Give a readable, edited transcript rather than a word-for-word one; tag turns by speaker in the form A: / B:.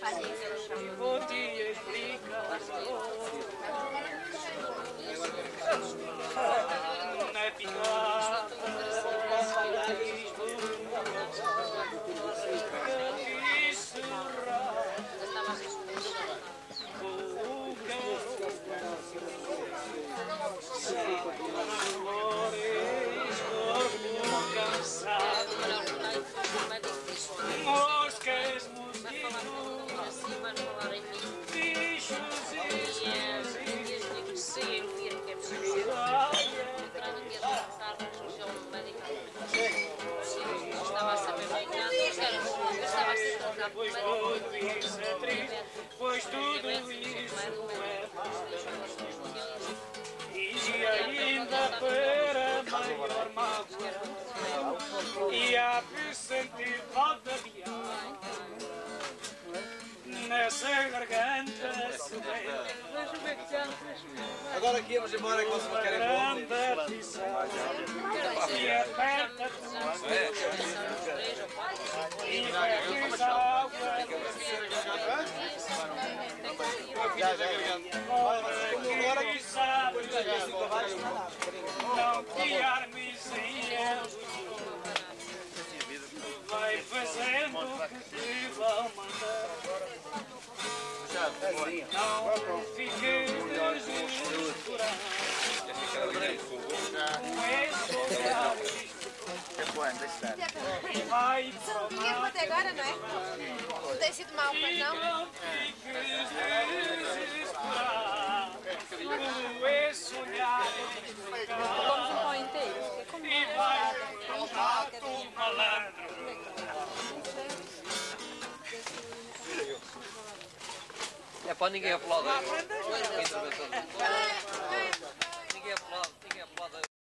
A: vou te explicar. Na picada moscas, mosquitos, bichos pois tudo isso é triste, pois tudo isso é mau. E ainda para maior mágoa, e há de sentir falta de ar nessa garganta severa.
B: Agora aqui vamos embora que vocês não querem
A: Grande aflição, e aperta-te e bebes água. Ora que sabes não te armes em erros, vai fazendo o que te vão mandar. Não fiques desesperado, e vai
C: Tu não ia até agora, não é? Não tem sido mal, pois não?
A: não fiques desesperado, tudo é sonhar.
C: Vamos um pão inteiro.
A: E vai voltar o malandro.
D: É para ninguém aplaudir. Ninguém aplaude.